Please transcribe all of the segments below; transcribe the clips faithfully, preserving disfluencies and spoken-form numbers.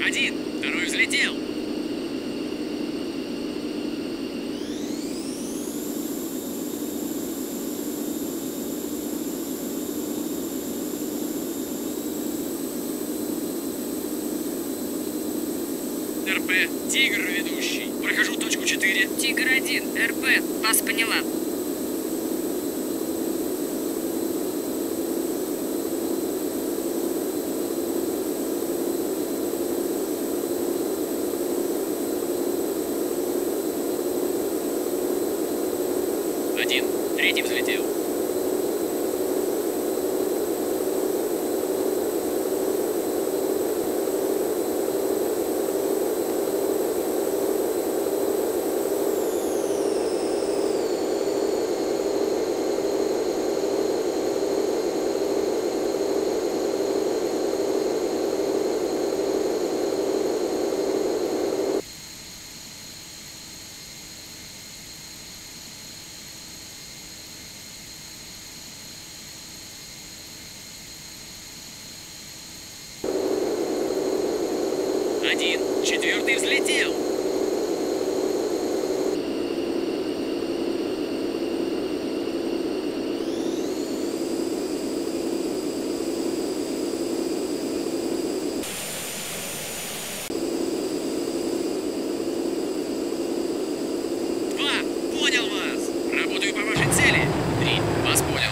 Один, второй взлетел. РП, Тигр ведущий. Прохожу точку четыре. Тигр один, РП, вас поняла. Один, третий взлетел. Один, четвертый взлетел. Два, понял вас. Работаю по вашей цели. Три, вас понял.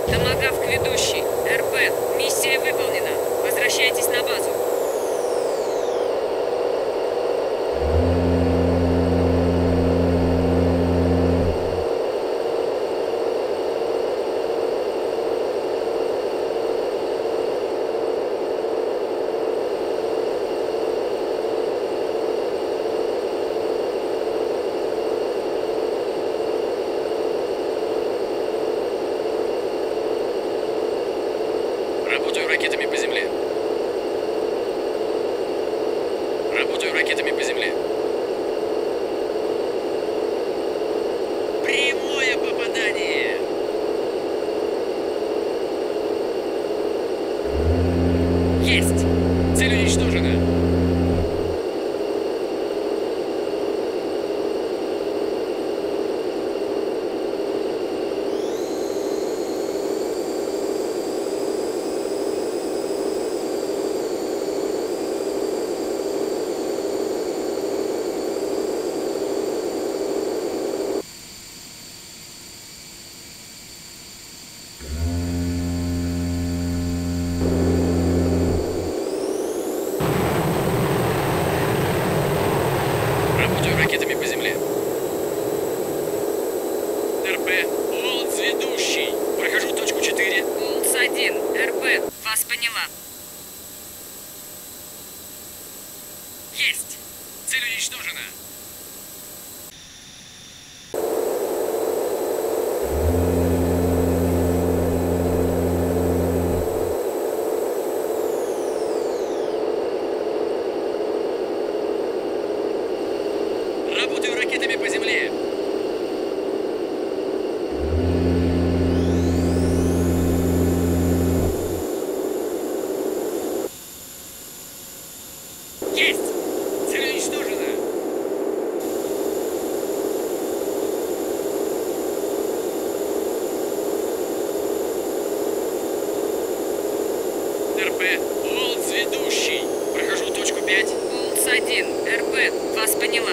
Томагавк ведущий. РП. Миссия выполнена. Возвращайтесь на базу. Работаю ракетами по земле. Работаю ракетами по земле. Прямое попадание! Есть! Цель уничтожена. Работаю ракетами по земле. РП. Олдс ведущий. Прохожу точку четыре. Олдс один. РП. Вас поняла. Есть! Цель уничтожена. Работаю ракетами по земле. Есть! Цель уничтожена. РП. Олдс ведущий. Прохожу точку пять. Олдс один. РП. Вас поняла.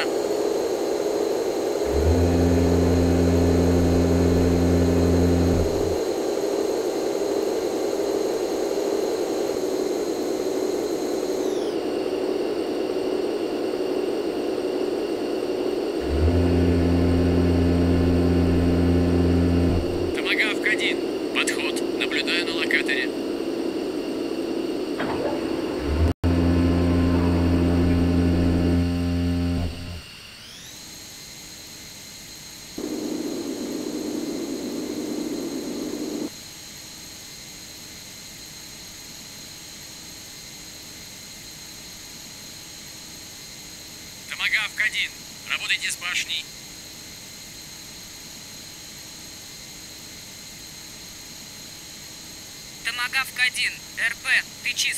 Томагавк один. Подход. Наблюдаю на локаторе. Томагавк один. Работайте с башней. Томагавк один. РП. Ты чист.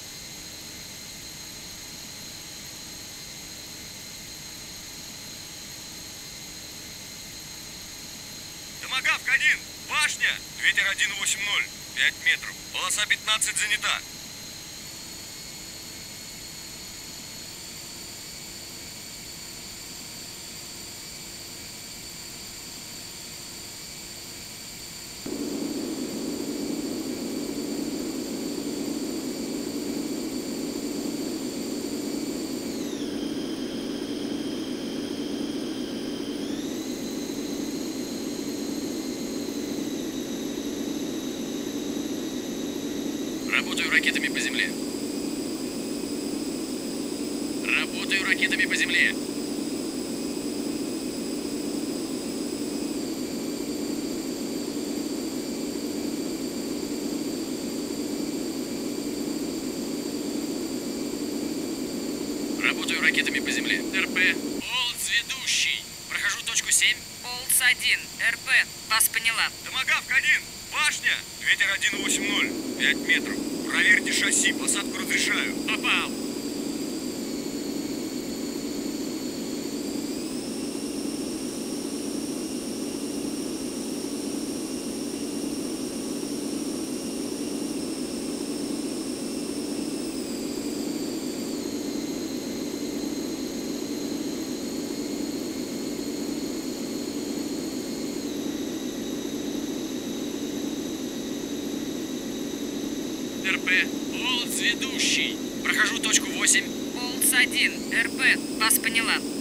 Томагавк один. Башня. Ветер один восемь ноль. пять метров. Полоса пятнадцать занята. Работаю ракетами по земле. Работаю ракетами по земле. Работаю ракетами по земле. РП. Олдс ведущий. Прохожу точку семь. Олдс один. РП. Вас поняла. Томагавк один. Башня. Ветер один восемь ноль. пять метров. Проверьте шасси. Посадку разрешаю. Попал. РП. Болтс ведущий. Прохожу точку восемь. Болтс один, РП, вас поняла.